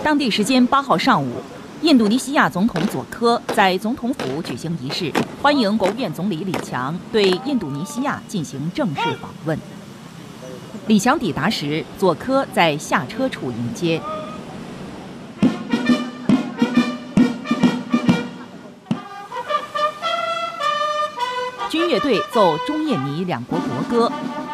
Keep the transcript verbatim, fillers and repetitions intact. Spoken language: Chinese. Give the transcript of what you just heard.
当地时间八号上午，印度尼西亚总统佐科在总统府举行仪式，欢迎国务院总理李强对印度尼西亚进行正式访问。李强抵达时，佐科在下车处迎接。军乐队奏中印尼两国国歌，